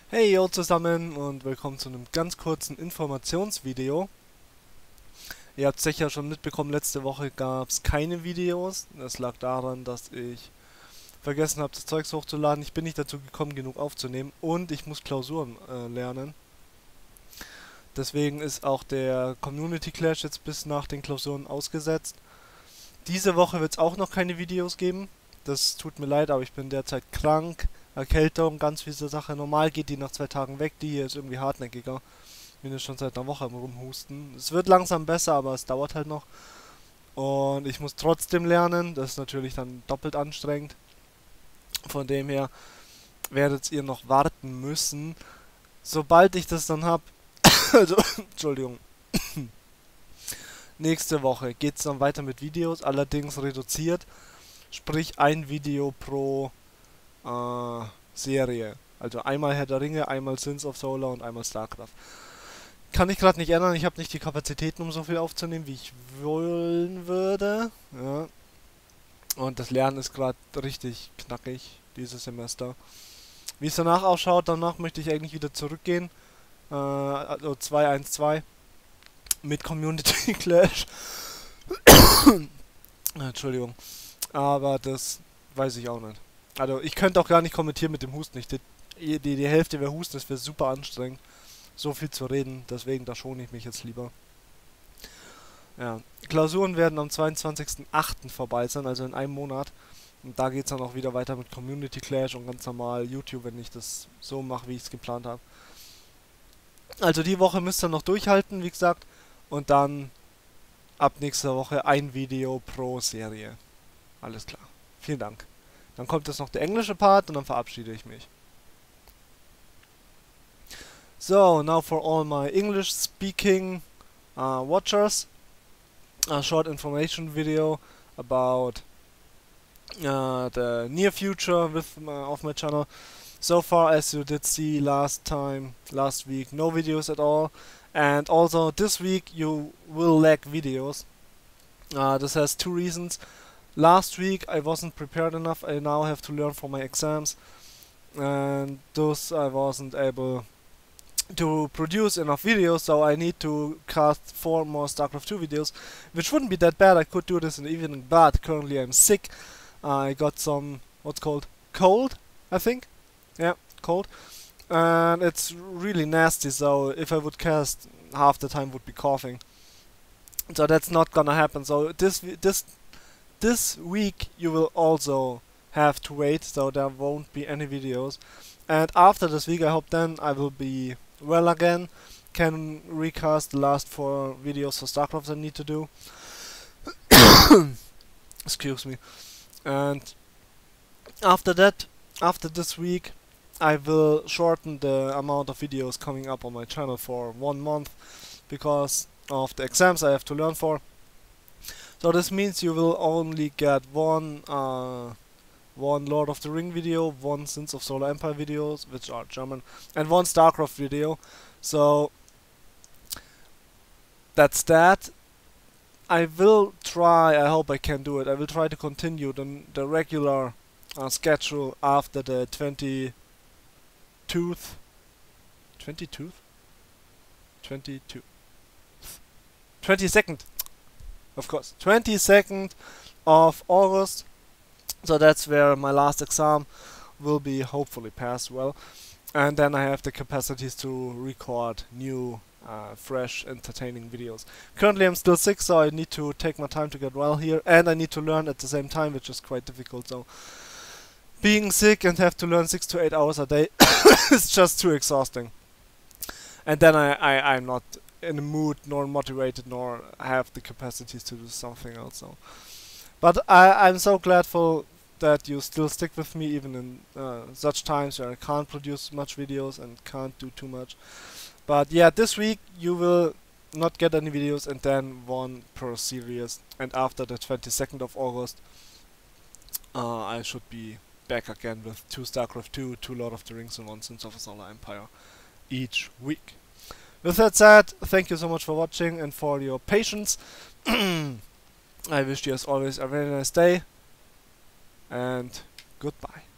Hey yo zusammen und willkommen zu einem ganz kurzen Informationsvideo. Ihr habt sicher schon mitbekommen, letzte Woche gab es keine Videos. Das lag daran, dass ich vergessen habe, das Zeugs hochzuladen. Ich bin nicht dazu gekommen, genug aufzunehmen und ich muss Klausuren lernen. Deswegen ist auch der Community Clash jetzt bis nach den Klausuren ausgesetzt. Diese Woche wird es auch noch keine Videos geben. Das tut mir leid, aber ich bin derzeit krank. Erkältung, ganz fiese Sache. Normal geht die nach 2 Tagen weg. Die hier ist irgendwie hartnäckiger. Bin jetzt schon seit einer Woche am Rumhusten. Es wird langsam besser, aber es dauert halt noch. Und ich muss trotzdem lernen. Das ist natürlich dann doppelt anstrengend. Von dem her werdet ihr noch warten müssen. Sobald ich das dann hab. Also, Entschuldigung. Nächste Woche geht es dann weiter mit Videos, allerdings reduziert. Sprich ein Video pro Serie. Also einmal Herr der Ringe, einmal Sins of Solar und einmal StarCraft. Kann ich gerade nicht ändern, ich habe nicht die Kapazitäten, um so viel aufzunehmen, wie ich wollen würde. Ja. Und das Lernen ist gerade richtig knackig, dieses Semester. Wie es danach ausschaut, danach möchte ich eigentlich wieder zurückgehen. Also 2-1-2 mit Community Clash. Entschuldigung. Aber das weiß ich auch nicht. Also ich könnte auch gar nicht kommentieren mit dem Husten. Die Hälfte wäre Husten, das wäre super anstrengend. So viel zu reden, deswegen da schone ich mich jetzt lieber. Ja, Klausuren werden am 22.08. vorbei sein, also in einem Monat. Und da geht es dann auch wieder weiter mit Community Clash und ganz normal YouTube, wenn ich das so mache, wie ich es geplant habe. Also die Woche müsst ihr noch durchhalten, wie gesagt. Und dann ab nächster Woche ein Video pro Serie. Alles klar. Vielen Dank. Dann kommt jetzt noch der englische Part und dann verabschiede ich mich. So, now for all my English speaking watchers, a short information video about the near future of my channel. So far, as you did see last week, no videos at all, and also this week you will lack videos. This has two reasons. Last week I wasn't prepared enough. I now have to learn for my exams, and thus I wasn't able to produce enough videos, so I need to cast 4 more StarCraft 2 videos, which wouldn't be that bad. I could do this in the evening, but currently I'm sick. I got some, what's called, cold, I think? Yeah, cold. And it's really nasty, so if I would cast, half the time would be coughing. So that's not gonna happen. So this week you will also have to wait, so there won't be any videos. And after this week, I hope then I will be well again, can recast the last 4 videos for StarCraft I need to do. Excuse me. And after that, after this week, I will shorten the amount of videos coming up on my channel for 1 month because of the exams I have to learn for. So this means you will only get one Lord of the Ring video, 1 Sins of Solar Empire videos, which are German, and 1 StarCraft video. So that's that. I will try, I hope I can do it, I will try to continue the regular schedule after the 22nd? 22nd, of course, 22nd of August. So that's where my last exam will be hopefully passed well. And then I have the capacities to record new, fresh, entertaining videos. Currently I'm still sick, so I need to take my time to get well here. And I need to learn at the same time, which is quite difficult. So being sick and have to learn 6 to 8 hours a day is just too exhausting. And then I'm not in the mood, nor motivated, nor have the capacities to do something else. So. But I'm so grateful that you still stick with me even in such times where I can't produce much videos and can't do too much. But yeah, this week you will not get any videos and then 1 per series. And after the 22nd of August I should be back again with 2 StarCraft 2, 2 Lord of the Rings and 1 Sins of the Solar Empire each week. With that said, thank you so much for watching and for your patience. I wish you as always a very nice day and goodbye.